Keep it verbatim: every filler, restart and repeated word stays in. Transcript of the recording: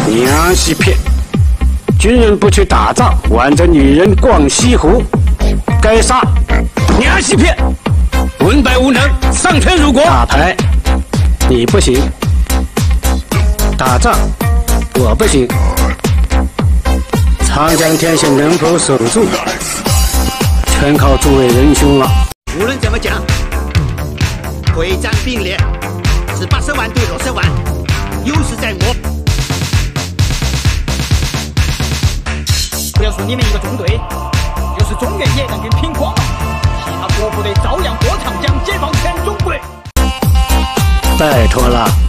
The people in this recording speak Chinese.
娘西片，军人不去打仗，挽着女人逛西湖，该杀！娘西片，文白无能，丧权辱国。打牌，你不行；打仗，我不行。长江天险能否守住，全靠诸位仁兄了。 无论怎么讲，会战并列是八十万对六十万，优势在我。 不要说你们一个中队，就是中原野人跟拼光了，其他各部队照样过长江，解放全中国。 拜托了。